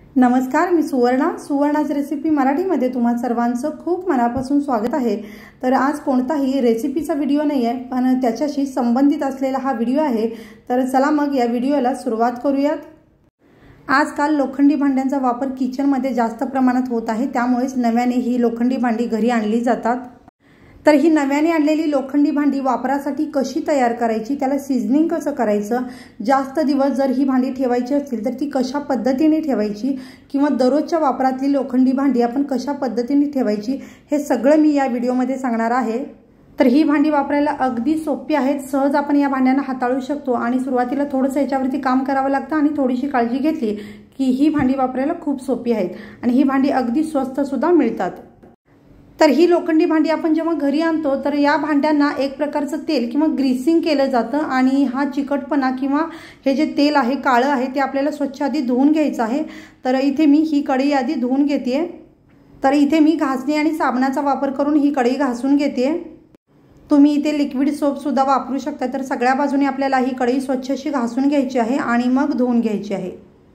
नमस्कार, मी सुवर्णाच रेसिपी मराठीमध्ये तुम्हा सर्वांचं खूप मनापासून स्वागत आहे। तर आज कोणताही रेसिपीचा व्हिडिओ नाही आहे, पण त्याच्याशी संबंधित असलेला हा व्हिडिओ आहे। तर चला मग या व्हिडिओला सुरुवात करूयात। आजकाल लोखंडी भांड्यांचा वापर किचनमध्ये जास्त प्रमाणात होत आहे, त्यामुळेच नव्याने ही लोखंडी भांडी घरी आणली जातात। तर ही नव्याने आणलेली लोखंडी भांडी वापरासाठी कशी तयार करायची, त्याला सीझनिंग कसं करायचं, जास्त दिवस जर ही भांडी ठेवायची असतील तर ती कशा पद्धतीने ठेवायची, किंवा दररोजच्या वापरातली लोखंडी भांडी आपण कशा पद्धतीने ठेवायची, हे सगळं मी या व्हिडिओमध्ये सांगणार आहे। तर ही भांडी वापरायला अगदी सोपी आहेत, सहज आपण या भांड्यांना हाताळू शकतो आणि सुरुवातीला थोडंसं याच्यावरती काम करावं लागतं आणि थोडीशी काळजी घेतली की ही भांडी वापरायला खूप सोपी आहेत आणि ही भांडी अगदी स्वस्त सुद्धा मिळतात। तर ही लोखंडी भांडी आपण जेव्हा घरी आणतो तर या भांड्यांना एक प्रकारचं तेल किंवा ग्रीसिंग केलं जातं आणि हा चिकटपणा किंवा हे जे तेल आहे काळं आहे ते आपल्याला स्वच्छ आधी धुवून घ्यायचं आहे। तर इथे मी ही कढई आधी धुवून घेते। तर इथे मी घासणी आणि साबणाचा वापर करून ही कढई घासून घेते। तुम्ही इथे लिक्विड सोप सुद्धा वापरू शकता। तर सगळ्या बाजूने आपल्याला ही कढई स्वच्छ अशी घासून घ्यायची आहे आणि मग धुवून घ्यायची आहे।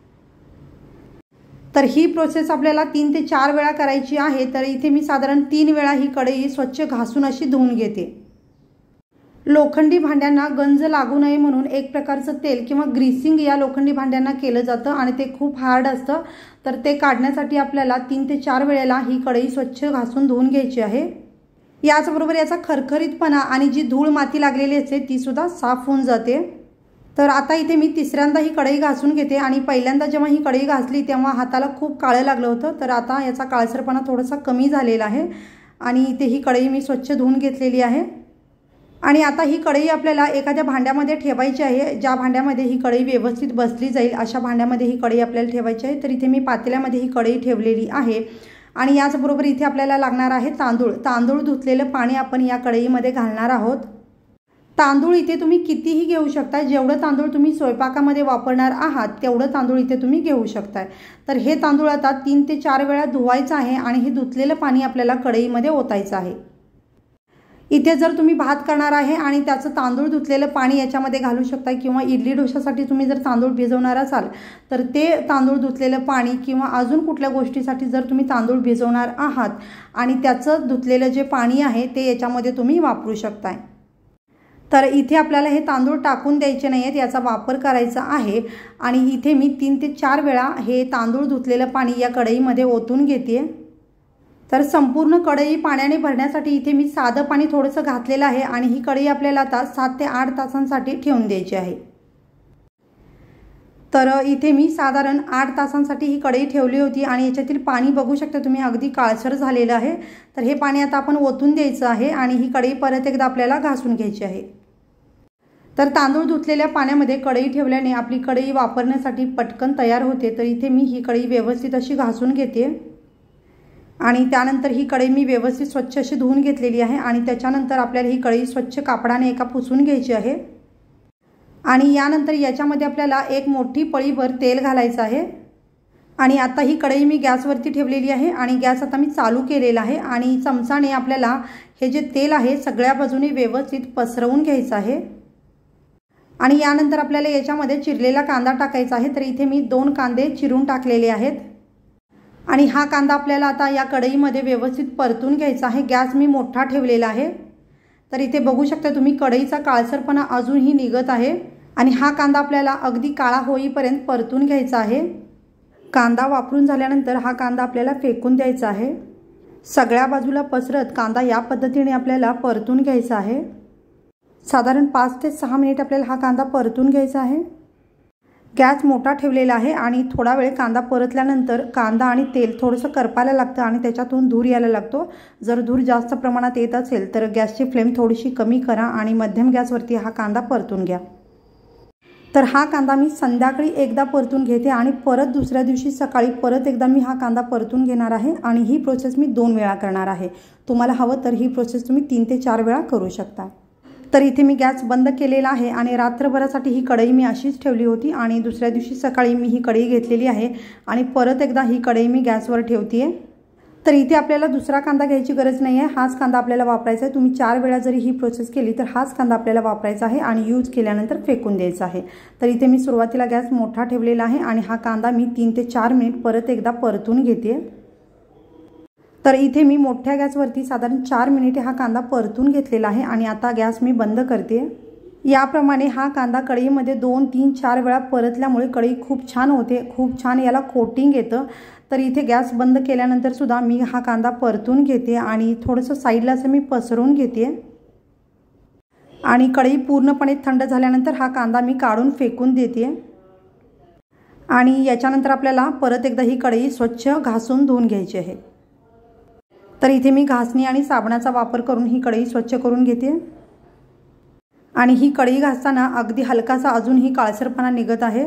तर ही प्रोसेस आपल्याला 3 ते 4 वेळा करायची आहे। तर इथे मी साधारण 3 वेळा ही कढई स्वच्छ घासून अशी धुवून घेते। लोखंडी भांड्यांना गंज लागू नये म्हणून एक प्रकारचं तेल किंवा ग्रीसिंग या लोखंडी भांड्यांना केलं जातं आणि ते खूप हार्ड असतं। तर ते काढण्यासाठी आपल्याला 3 ते 4 वेळेला ही कढई स्वच्छ घासून धुवून घ्यायची आहे। याचबरोबर याचा खरखरीतपणा आणि जी धूळ माती लागलेली असते ती सुद्धा साफ होऊन जाते। तर आता इथे मी तिसऱ्यांदा ही कढई घासून घेते आणि पहिल्यांदा जेव्हा ही कढई घासली तेव्हा हाताला खूप काळं लागलं होतं। तर आता याचा काळसरपणा थोडासा कमी झालेला आहे आणि इथे ही कढई मी स्वच्छ धुवून घेतलेली आहे। आणि आता ही कढई आपल्याला एखाद्या भांड्यामध्ये ठेवायची आहे, ज्या भांड्यामध्ये ही कढई व्यवस्थित बसली जाईल अशा भांड्यामध्ये ही कढई आपल्याला ठेवायची आहे। तर इथे मी पातेल्यामध्ये ही कढई ठेवलेली आहे आणि याचबरोबर इथे आपल्याला लागणार आहे तांदूळ धुतलेलं पाणी आपण या कढईमध्ये घालणार आहोत। तांदूळ इथे तुम्ही कितीही घेऊ शकता, जेवढं तांदूळ तुम्ही स्वयंपाकामध्ये वापरणार आहात तेवढं तांदूळ इथे तुम्ही घेऊ शकताय। तर हे तांदूळ आता 3 ते 4 वेळा धुवायचं आहे आणि हे धुतलेलं पाणी आपल्याला कढईमध्ये ओतायचं आहे। इथे जर तुम्ही भात करणार आहे आणि त्याचं तांदूळ धुतलेलं पाणी याच्यामध्ये घालू शकता, किंवा इडली डोशासाठी तुम्ही जर तांदूळ भिजवणार असाल तर ते तांदूळ धुतलेलं पाणी, किंवा अजून कुठल्या गोष्टीसाठी जर तुम्ही तांदूळ भिजवणार आहात आणि त्याचं धुतलेलं जे पाणी आहे ते याच्यामध्ये तुम्ही वापरू शकताय। तर इथे आपल्याला हे तांदूळ टाकून द्यायचे नाही आहेत, याचा वापर करायचा आहे। आणि इथे मी 3 ते 4 वेळा हे तांदूळ धुतलेलं पाणी या कढईमध्ये ओतून घेते। तर संपूर्ण कढई पाण्याने भरण्यासाठी इथे मी साधं पाणी थोडंसं घातलेलं आहे आणि ही कढई आपल्याला आता 7 ते 8 तासांसाठी ठेवून द्यायची आहे। तर इथे मी साधारण 8 तासांसाठी ही कढई ठेवली होती आणि याच्यातील पाणी बघू शकता तुम्ही, अगदी काळसर झालेलं आहे। तर हे पाणी आता आपण ओतून द्यायचं आहे आणि ही कढई परत एकदा आपल्याला घासून घ्यायची आहे। तर तांदूळ धुतलेल्या पाण्यामध्ये कढई ठेवल्याने आपली कढई वापरण्यासाठी पटकन तयार होते। तर इथे मी ही कढई व्यवस्थित अशी घासून घेते आणि त्यानंतर ही कढई मी व्यवस्थित स्वच्छ अशी धुवून घेतलेली आहे आणि त्याच्यानंतर आपल्याला ही कढई स्वच्छ कापडाने एका पुसून घ्यायची आहे। आणि यानंतर याच्यामध्ये आपल्याला एक मोठी पळीभर तेल घालायचं आहे। आणि आता ही कढई मी गॅसवरती ठेवलेली आहे आणि गॅस आता मी चालू केलेला आहे आणि चमचाने आपल्याला हे जे तेल आहे सगळ्या बाजूने व्यवस्थित पसरवून घ्यायचं आहे। आणि यानंतर आपल्याला याच्यामध्ये चिरलेला कांदा टाकायचा आहे। तर इथे मी 2 कांदे चिरून टाकलेले आहेत आणि हा कांदा आपल्याला आता या कढईमध्ये व्यवस्थित परतून घ्यायचा आहे। गॅस मी मोठा ठेवलेला आहे। तर इथे बघू शकता तुम्ही कढईचा काळसरपणा अजूनही निघत आहे आणि हा कांदा आपल्याला अगदी काळा होईपर्यंत परतून घ्यायचा आहे। कांदा वापरून झाल्यानंतर हा कांदा आपल्याला फेकून द्यायचा आहे। सगळ्या बाजूला पसरत कांदा या पद्धतीने आपल्याला परतून घ्यायचा आहे। साधारण 5 ते 6 मिनिट आपल्याला हा कांदा परतून घ्यायचा आहे। गॅस मोठा ठेवलेला आहे आणि थोडा वेळ कांदा परतल्यानंतर कांदा आणि तेल थोडंसं करपायला लागतं आणि त्याच्यातून धूर यायला लागतो। जर धूर जास्त प्रमाणात येत असेल तर गॅसची फ्लेम थोडीशी कमी करा आणि मध्यम गॅसवरती हा कांदा परतून घ्या। तर हा कांदा मी संध्याकाळी एकदा परतून घेते आणि परत दुसऱ्या दिवशी सकाळी परत एकदा मी हा कांदा परतून घेणार आहे आणि ही प्रोसेस मी 2 वेळा करणार आहे। तुम्हाला हवं तर ही प्रोसेस तुम्ही 3 ते 4 वेळा करू शकता। तर इथे मी गॅस बंद केलेला आहे आणि रात्रभरासाठी ही कढई मी अशीच ठेवली होती आणि दुसऱ्या दिवशी सकाळी मी ही कढई घेतलेली आहे आणि परत एकदा ही कढई मी गॅसवर ठेवते तर इथे आपल्याला दुसरा कांदा घ्यायची गरज नाही आहे, हाच कांदा आपल्याला वापरायचा आहे। तुम्ही 4 वेळा जरी ही प्रोसेस केली तर हाच कांदा आपल्याला वापरायचा आहे आणि यूज केल्यानंतर फेकून द्यायचा आहे। तर इथे मी सुरुवातीला गॅस मोठा ठेवलेला आहे आणि हा कांदा मी 3 ते 4 मिनिट परत एकदा परतून घेते। तर इथे मी मोठ्या गॅसवरती साधारण 4 मिनिटे हा कांदा परतून घेतलेला आहे आणि आता गॅस मी बंद करते। याप्रमाणे हा कांदा कढईमध्ये 2, 3, 4 वेळा परतल्यामुळे कढई खूप छान होते, खूप छान याला कोटिंग येतं। तर इथे गॅस बंद केल्यानंतर सुद्धा मी हा कांदा परतून घेते आणि थोडंसं साईडला असं मी पसरवून घेते आणि कढई पूर्णपणे थंड झाल्यानंतर हा कांदा मी काढून फेकून देते आणि याच्यानंतर आपल्याला परत एकदा ही कढई स्वच्छ घासून धुवून घ्यायची आहे। तर इथे मी घासणी आणि साबणाचा वापर करून ही कढई स्वच्छ करून घेते आणि ही कढई घासताना अगदी हलकासा अजूनही काळसरपणा निघत आहे।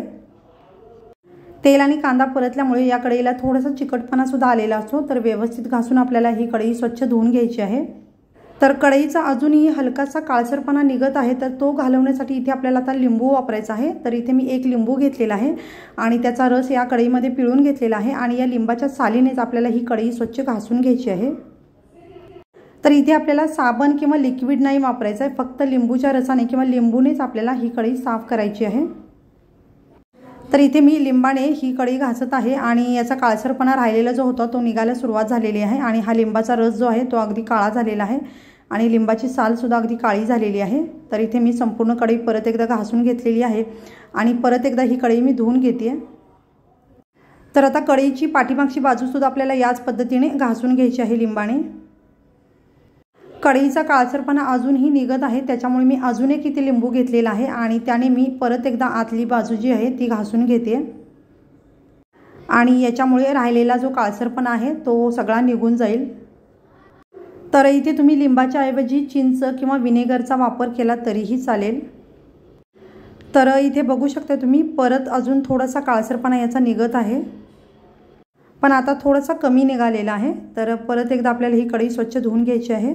तेल आणि कांदा परतल्यामुळे या कढईला थोडासा चिकटपणा सुद्धा आलेला असतो। तर व्यवस्थित घासून आपल्याला ही कढई स्वच्छ धुवून घ्यायची आहे। तर कढईचा अजूनही हलकासा काळसरपणा निघत आहे, तर तो घालवण्यासाठी इथे आपल्याला आता लिंबू वापरायचा आहे। तर इथे मी 1 लिंबू घेतलेला आहे आणि त्याचा रस या कढईमध्ये पिळून घेतलेला आहे आणि या लिंबाच्या सालीनेच आपल्याला ही कढई स्वच्छ घासून घ्यायची आहे। तर इथे आपल्याला साबण किंवा लिक्विड नाही वापरायचं आहे, फक्त लिंबूच्या रसाने किंवा लिंबूनेच आपल्याला ही कढई साफ करायची आहे। तर इथे मी लिंबाने ही कढई घासत आहे आणि याचा काळसरपणा राहिलेला जो होता तो निघायला सुरुवात झालेली आहे आणि हा लिंबाचा रस जो आहे तो अगदी काळा झालेला आहे आणि लिंबाची साल सुद्धा अगदी काळी झालेली आहे। तर इथे मी संपूर्ण कढई परत एकदा घासून घेतलेली आहे आणि परत एकदा ही कढई मी धुवून घेते। तर आता कढईची पाठीमागची बाजू सुद्धा आपल्याला याच पद्धतीने घासून घ्यायची आहे लिंबाने। कढईचा काळसरपणा अजूनही निघत आहे, त्याच्यामुळे मी अजून एक इथे लिंबू घेतलेला आहे आणि त्याने मी परत एकदा आतली बाजू जी आहे ती घासून घेते आणि याच्यामुळे राहिलेला जो काळसरपणा आहे तो सगळा निघून जाईल। तर इथे तुम्ही लिंबाच्या ऐवजी चिंच किंवा विनेगरचा वापर केला तरीही चालेल। तर इथे बघू शकता तुम्ही परत अजून थोडासा काळसरपणा याचा निघत आहे, पण आता थोडासा कमी निघालेला आहे। तर परत एकदा आपल्याला ही कढई स्वच्छ धुवून घ्यायची आहे।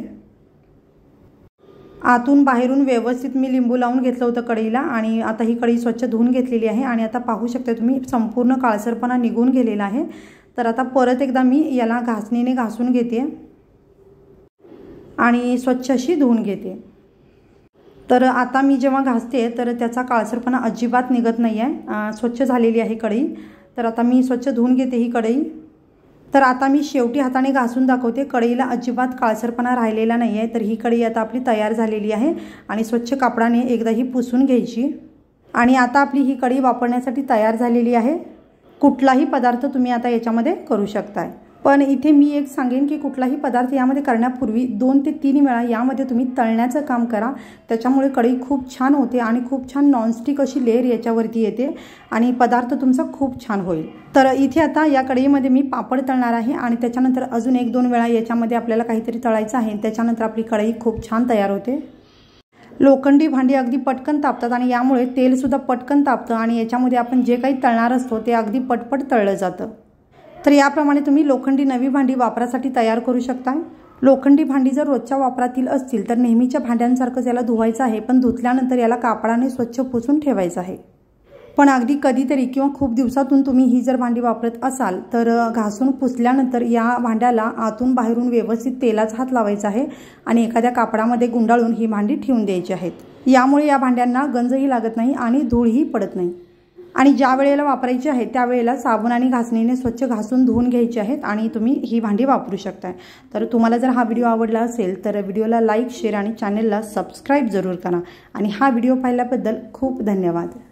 आतून बाहेरून व्यवस्थित मी लिंबू लावून घेतलं होतं कढईला आणि आता ही कढई स्वच्छ धुवून घेतलेली आहे आणि आता पाहू शकता तुम्ही संपूर्ण काळसरपणा निघून गेलेला आहे। तर आता परत एकदा मी याला घासणीने घासून घेते आणि स्वच्छ अशी धुवून घेते। तर आता मी जेव्हा घासते तर त्याचा काळसरपणा अजिबात निघत नाही आहे, स्वच्छ झालेली आहे कढई। तर आता मी स्वच्छ धुवून घेते ही कढई। तर आता मी शेवटी हाताने घासून दाखवते, कढईला अजिबात काळसरपणा राहिलेला नाही आहे। तर ही कढई आता आपली तयार झालेली आहे आणि स्वच्छ कापडाने एकदा ही पुसून घ्यायची आणि आता आपली ही कढई वापरण्यासाठी तयार झालेली आहे। कुठलाही पदार्थ तुम्ही आता याच्यामध्ये करू शकताय, पण इथे मी एक सांगेन की कुठलाही पदार्थ यामध्ये करण्यापूर्वी 2 ते 3 वेळा यामध्ये तुम्ही तळण्याचं काम करा, त्याच्यामुळे कढई खूप छान होते आणि खूप छान नॉनस्टिक अशी लेअर याच्यावरती येते आणि पदार्थ तुमचा खूप छान होईल। तर इथे आता या कढईमध्ये मी पापड तळणार आहे आणि त्याच्यानंतर अजून 1-2 वेळा याच्यामध्ये आपल्याला काहीतरी तळायचं आहे, त्याच्यानंतर आपली कढई खूप छान तयार होते। लोखंडी भांडी अगदी पटकन तापतात आणि यामुळे तेल सुद्धा पटकन तापतं आणि याच्यामध्ये आपण जे काही तळणार असतो ते अगदी पटपट तळलं जातं। तर याप्रमाणे तुम्ही लोखंडी नवी भांडी वापरासाठी तयार करू शकता। लोखंडी भांडी जर रोजच्या वापरातील असतील तर नेहमीच्या भांड्यांसारखंच याला धुवायचं आहे, पण धुतल्यानंतर याला कापडाने स्वच्छ पुसून ठेवायचं आहे। पण अगदी कधीतरी किंवा खूप दिवसातून तुम्ही ही जर भांडी वापरत असाल तर घासून पुसल्यानंतर या भांड्याला आतून बाहेरून व्यवस्थित तेलाचा हात लावायचा आहे आणि एखाद्या कापडामध्ये गुंडाळून ही भांडी ठेवून द्यायची आहेत। यामुळे या भांड्यांना गंजही लागत नाही आणि धूळही पडत नाही आणि ज्या वेळेला वापरायची आहे त्यावेळेला साबण आणि घासणीने स्वच्छ घासून धुवून घ्यायची आहेत आणि तुम्ही ही भांडी वापरू शकता। तर तुम्हाला जर हा व्हिडिओ आवडला असेल तर व्हिडिओला लाईक, शेअर आणि चॅनलला सबस्क्राईब जरूर करा आणि हा व्हिडिओ पाहिल्याबद्दल खूप धन्यवाद।